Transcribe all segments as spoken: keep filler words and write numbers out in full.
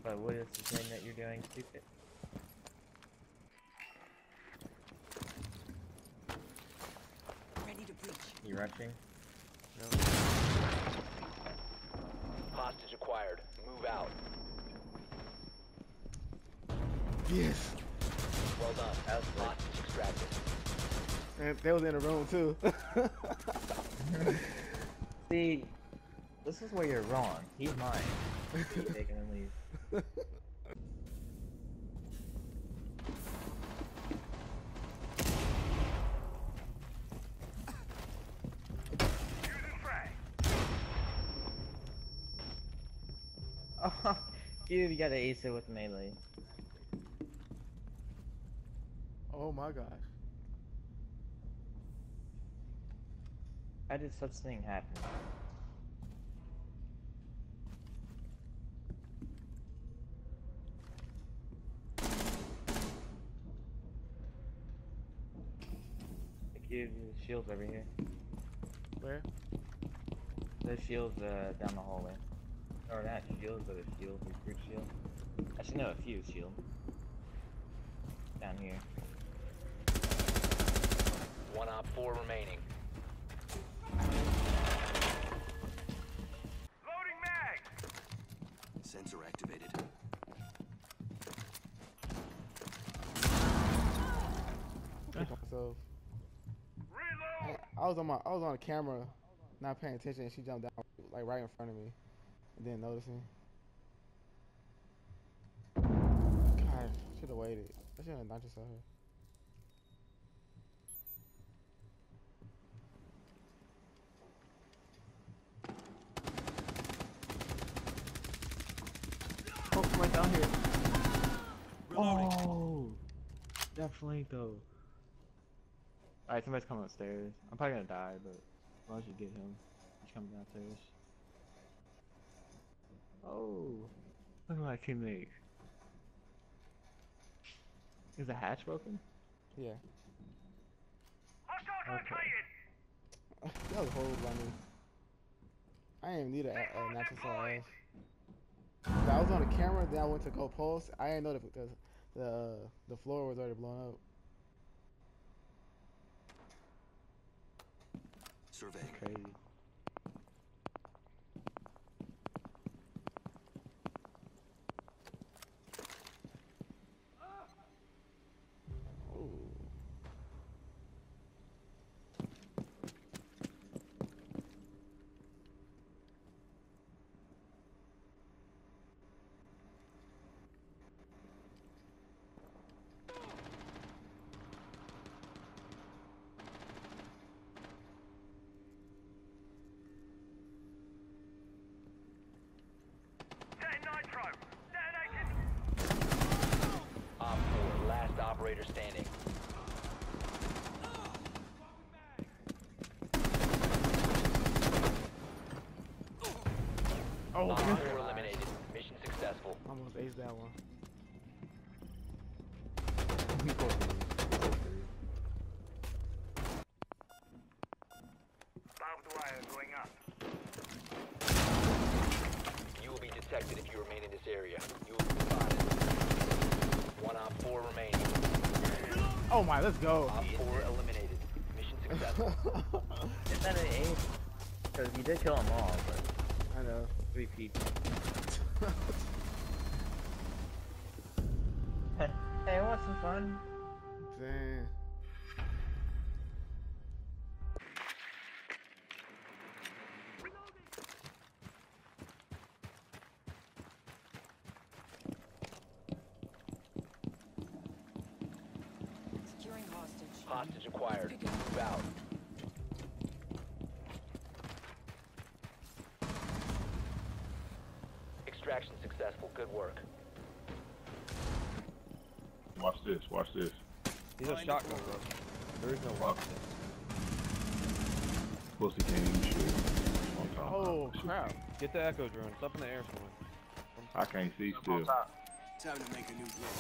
But what is the thing that you're doing, stupid? Ready to breach. You rushing? No. Hostage acquired. Move out. Yes. Well done. That was good. Hostage extracted. And they was in the room too. See, this is where you're wrong. He's mine. You take him and leave. Oh, dude, you gotta ace it with melee. Oh my gosh. How did such thing happen? Dude, the shield's over here. Where? The shield's uh, down the hallway. Or not shields, but a shield, a recruit shield. Actually, no, a fuse shield. Down here. One op four remaining. Loading mag! Sensor activated. So Reload! I was on my I was on the camera, not paying attention, and she jumped down like right in front of me, and didn't notice me. God, should have waited. I should have not just saw her. Oh, right down here. Reloading. Oh, definitely though. Alright, somebody's coming upstairs. I'm probably gonna die, but as long as you get him, he's coming downstairs. Oh, look at my teammate. Is the hatch broken? Yeah. Hostile Okay. located! That was horrible by me. I didn't even need a, a natural size. I was on the camera, then I went to go pulse. I didn't know the the the, the floor was already blown up. Surveying. Crazy. Ooh. Setting nitro! Detonating! Op four, last operator standing. Oh, Op man. four eliminated. Mission successful. Almost aced that one. Barbed wire going up. You will be detected if you remain in this area. You will be spotted. One op four remaining. Oh my, let's go. Op four eliminated. Mission successful. Is that an ace? Because you did kill them all, but I know. three people. Hey, want some fun? Damn. Securing hostage. Hostage acquired. Move out. Extraction successful. Good work. Watch this, watch this. He's a shotgun, bro. There is no weapon. Pussy can't even shoot. On top. Oh crap. Get the echo drone. It's up in the air somewhere. I can't see still. Time to make a new deal.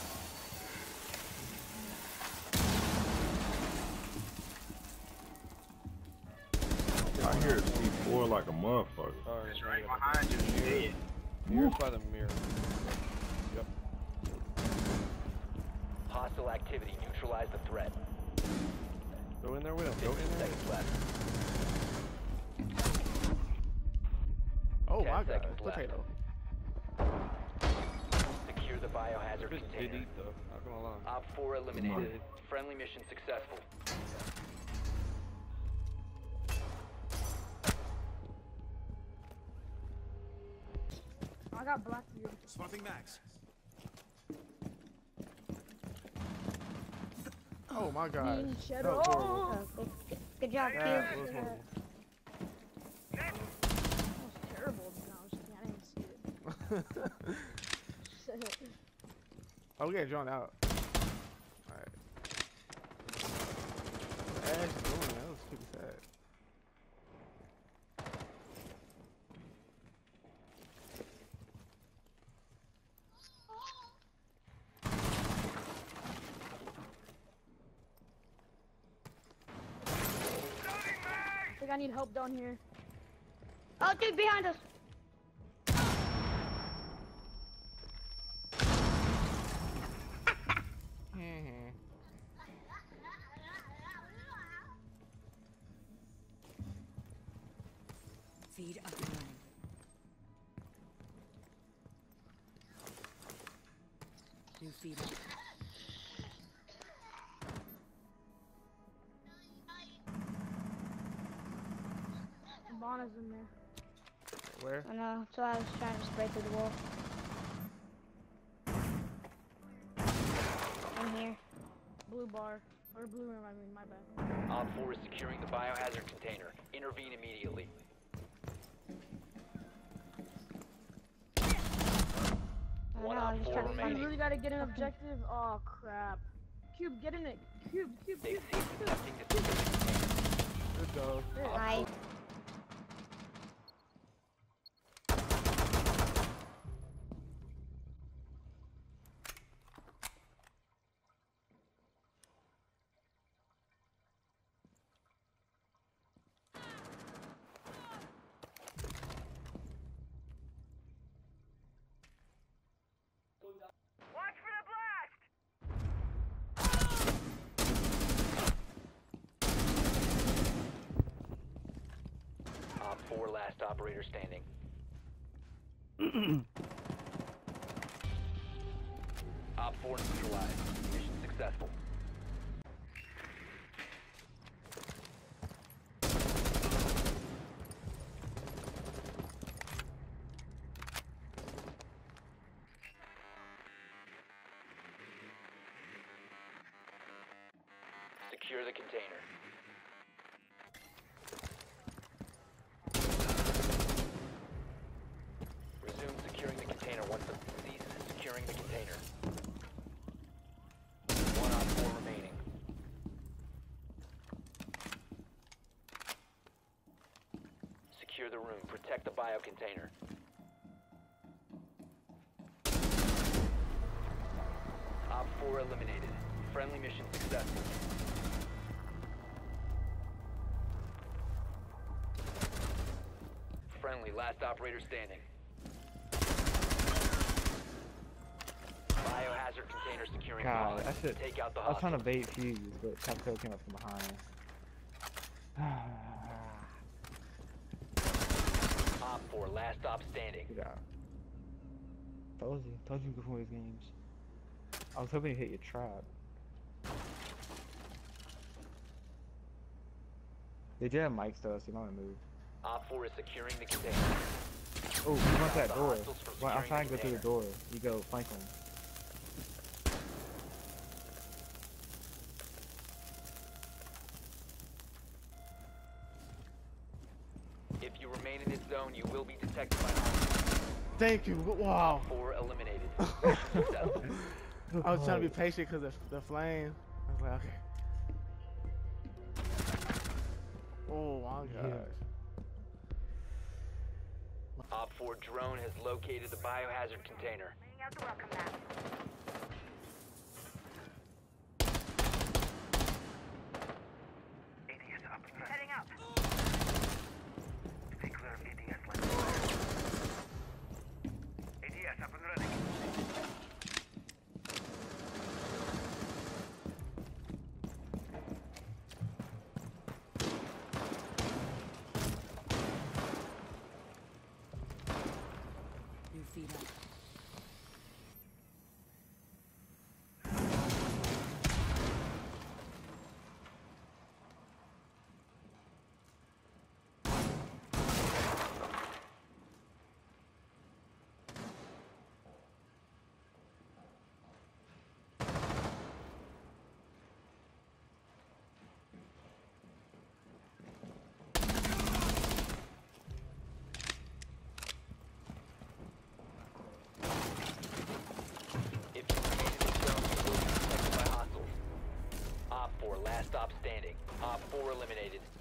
I hear a C four like a motherfucker. Sorry. It's right behind you, you idiot. Mirror's by the mirror. hostile activity. Neutralize the threat. Go in there with him. Go in fifteen there. seconds left. Oh Ten my god, seconds left. potato. Secure the biohazard Chris did container. eat though. Not gonna lie. Op four eliminated. Did. Friendly mission successful. I got black for you. Swapping mags. Oh my god. Being shed That was horrible. off. Oh, good, good, good job, That Q. was horrible. That was terrible. No, I, was just, I didn't see it. Oh, we got drawn out. Alright. Ash doing that. That was super sad. I think I need help down here. Oh, dude, behind us. Mhm. Feed up and running. New feed up. Bonna's in there. Where? I know, so I was trying to spray through the wall. I'm here. Blue bar. Or blue room, I mean, my bad. Op four is securing the biohazard container. Intervene immediately. I One know, op I'm just four trying to I find remaining. it. really gotta get an objective. Oh, crap. Cube, get in it. Cube, cube, They've cube. ceased attempting to secure the container. Good go. Nice. Watch for the blast! Op four last operator standing. Op four neutralized. Mission successful. Secure the container. Resume securing the container once the cease securing the container. One on four remaining. Secure the room. Protect the bio container. Op four eliminated. Friendly mission successful. Friendly, last operator standing. Biohazard container securing God, pod. I should. Take out the I was trying to hostile. bait fuse, but Capco came up from behind. Op four, last stop standing. Get out. Told you. Told you before these games. I was hoping to hit your trap. They did have mics though, so you don't want to move. Op four is securing the container. Oh, you want that The door. hostiles from Well, I'm securing trying to the go through the container. door. You go flank them. If you remain in this zone, you will be detected by hostiles. Thank you. Wow. Four eliminated. Mission successful. I was trying to be patient because of the flame. I was like, okay. Oh my gosh. Op four drone has located the biohazard container. Laying out the welcome mat. A D S up and running. Heading up. Stay clear of A D S line. A D S up and running. four eliminated.